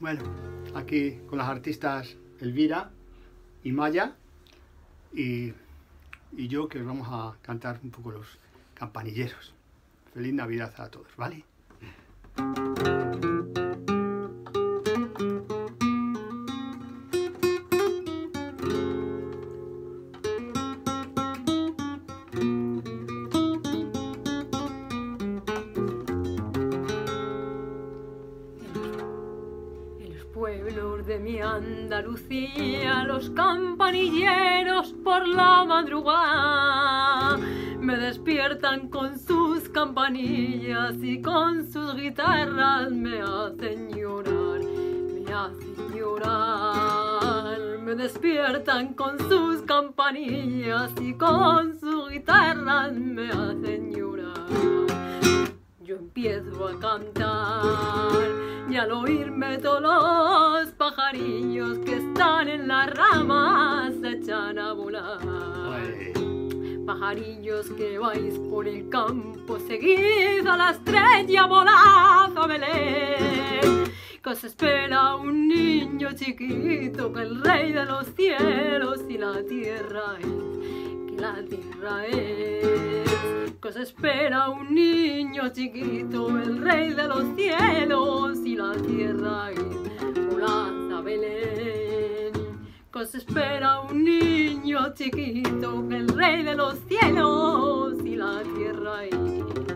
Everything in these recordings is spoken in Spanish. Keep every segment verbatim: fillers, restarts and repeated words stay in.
Bueno, aquí con las artistas Elvira y Maya y, y yo, que os vamos a cantar un poco los campanilleros. Feliz Navidad a todos, ¿vale? Pueblos de mi Andalucía, los campanilleros por la madrugada me despiertan con sus campanillas y con sus guitarras me hacen llorar, me hacen llorar. Me despiertan con sus campanillas y con sus guitarras me hacen llorar. Yo empiezo a cantar y al oírme todos los pajarillos que están en las ramas se echan a volar. Ay. Pajarillos que vais por el campo, seguid a la estrella, volad a Belén, que os espera un niño chiquito, que el rey de los cielos y la tierra es, que la tierra es. Que os espera un niño chiquito, el rey de los cielos y la tierra es, volad a Belén. Que os espera un niño chiquito, que el rey de los cielos y la tierra es.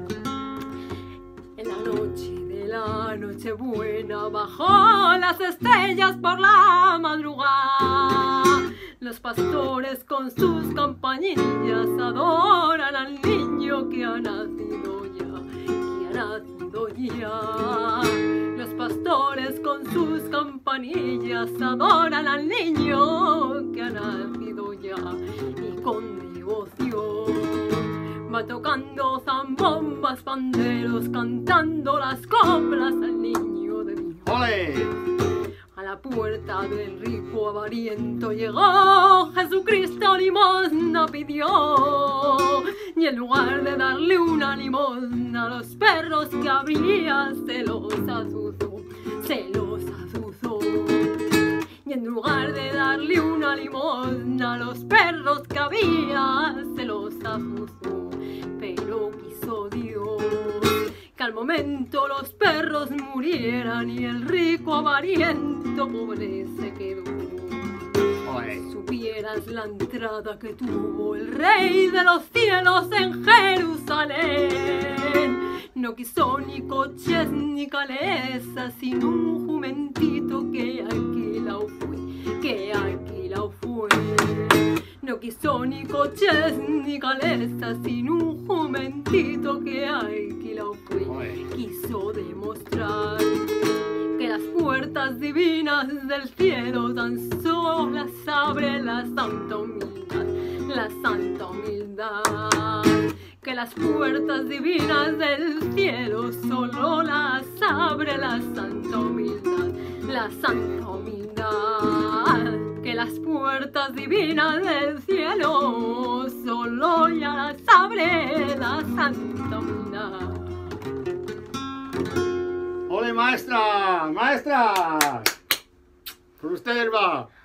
En la noche de la noche buena, bajo las estrellas por la madrugada, los pastores con sus campanillas adoran al niño que ha nacido ya, que ha nacido ya. Los pastores con sus campanillas adoran al niño que ha nacido ya, y con devoción va tocando zambombas, panderos, cantando las coplas al niño de Dios. ¡Ole! A la puerta del rico avariento llegó Jesucristo, limosna pidió, y en lugar de darle una limosna a los perros que había, se los azuzó, se los azuzó. Y en lugar de darle una limosna a los perros que había, se los azuzó. Pero quiso Dios que al momento los perros murieran y el rico avariento pobre se quedó. Oye. Si supieras la entrada que tuvo el rey de los cielos en Jerusalén, no quiso ni coches ni calesas, sino un jumentito que alquilao fue, que alquilao fue. No quiso ni coches ni calesas, sino un jumentito que alquilao fue. Quiso demostrar que las puertas divinas del cielo tan solo las abre la santa humildad, la santa humildad. Que las puertas divinas del cielo solo las abre la santa humildad, la santa humildad. Que las puertas divinas del cielo solo ya las abre la santa humildad. ¡Ole, maestra! ¡Maestra! Por usted va.